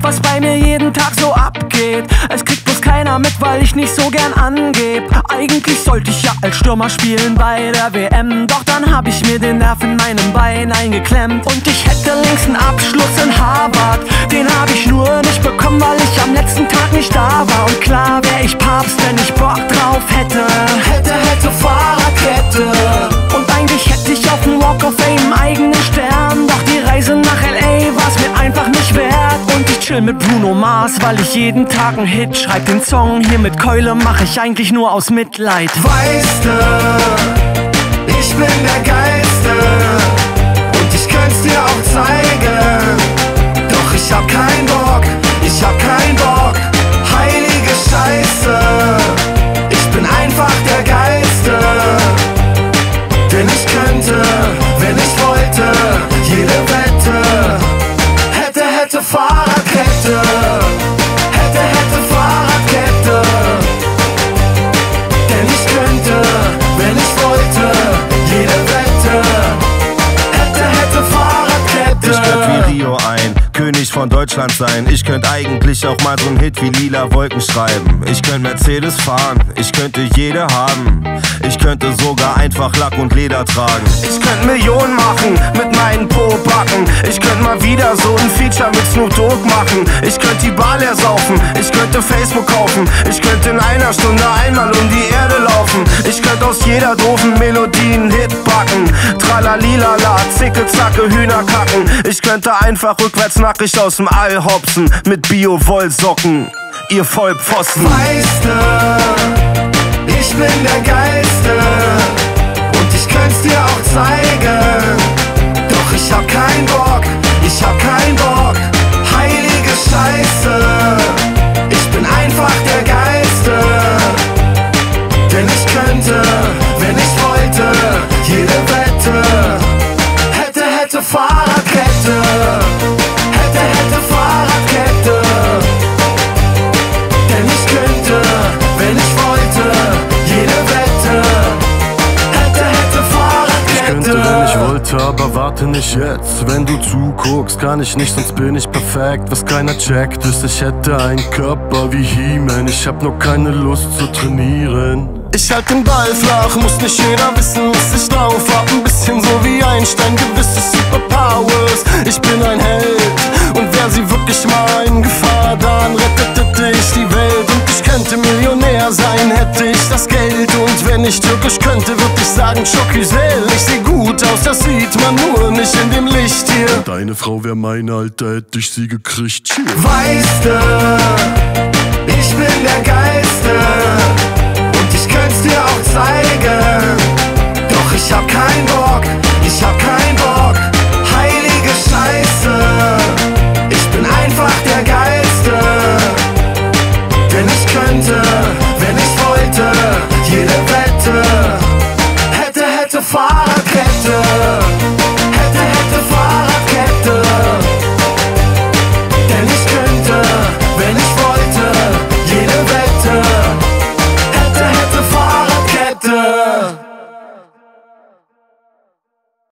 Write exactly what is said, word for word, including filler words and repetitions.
was bei mir jeden Tag so abgeht. Es kriegt bloß keiner mit, weil ich nicht so gern angeb. Eigentlich sollte ich ja als Stürmer spielen bei der W M, doch dann hab ich mir den Nerv in meinem Bein eingeklemmt. Und ich hätte längst einen Abschluss in Harvard, den hab ich nur nicht bekommen, weil ich am letzten Tag nicht da war. Und klar wär ich Papst, wenn ich Bock drauf hätte. Hätte, hätte, Fahrradkette. Und eigentlich hätte ich auf dem Walk of Fame einen eigenen Stern, doch die Reise nach L A war's mir einfach nicht wert. Und ich chill mit Bruno Mars, weil ich jeden Tag einen Hit schreib. Den Song hier mit Keule mach ich eigentlich nur aus Mitleid. Weißt du, ich bin der Geilste und ich könnt's dir auch zeigen, doch ich hab keinen Bock, ich hab keinen Bock. Heilige Scheiße, ich bin einfach der Geilste, denn ich könnte, wenn ich wollte, jede Wette. Hätte, hätte, Fahrradkette. Hätte, hätte, Fahrradkette. Denn ich könnte, wenn ich wollte, jede Wette. Hätte, hätte, Fahrradkette. Ich könnte wie Rio ein König von Deutschland sein. Ich könnte eigentlich auch mal so einen Hit wie Lila Wolken schreiben. Ich könnte Mercedes fahren, ich könnte jede haben. Ich könnte sogar einfach Lack und Leder tragen. Ich könnte Millionen machen mit meinen Po-Backen. Ich könnte mal wieder so ein Feature mit Snoop Dogg machen. Ich könnte die Bar leer saufen, ich könnte Facebook kaufen. Ich könnte in einer Stunde einmal um die Erde laufen. Ich könnte aus jeder doofen Melodie einen Hit backen. Tralalilala, zicke, zacke, Hühner kacken. Ich könnte einfach rückwärts nackig aus dem All hopsen mit Bio-Wollsocken, ihr Vollpfosten. Weißt du, ich bin der Geilste und ich könnt's dir auch zeigen, doch ich hab keinen Bock, ich hab keinen Bock. Heilige Scheiße, ich bin einfach der Geilste, denn ich könnte, wenn ich wollte, jede Wette. Hätte, hätte, Fahrradkette. Hätte, hätte, Fahrradkette. Denn ich könnte, wenn ich wollte, jede Wette. Hätte, hätte, Fahrradkette. Ich könnte, wenn ich wollte, aber warte nicht jetzt. Wenn du zuguckst, kann ich nicht, sonst bin ich perfekt. Was keiner checkt, ist, ich hätte einen Körper wie He-Man. Ich hab nur keine Lust zu trainieren. Ich halt den Ball flach, muss nicht jeder wissen, was ich drauf hab. Ein bisschen so wie Einstein, gewisse Superpowers. Ich bin ein Held und wär sie wirklich mal in Gefahr, dann rettete ich die Welt. Und ich könnte Millionär sein, hätte ich das Geld. Und wenn ich türkisch könnte, würd ich sagen Choküzel. Ich seh gut aus, das sieht man nur nicht in dem Licht hier. Deine Frau wär meine, Alter, hätte ich sie gekriegt. Weißt du, ich bin der Geilste und ich könnt's dir auch zeigen, doch ich hab keinen Bock, ich hab keinen Bock.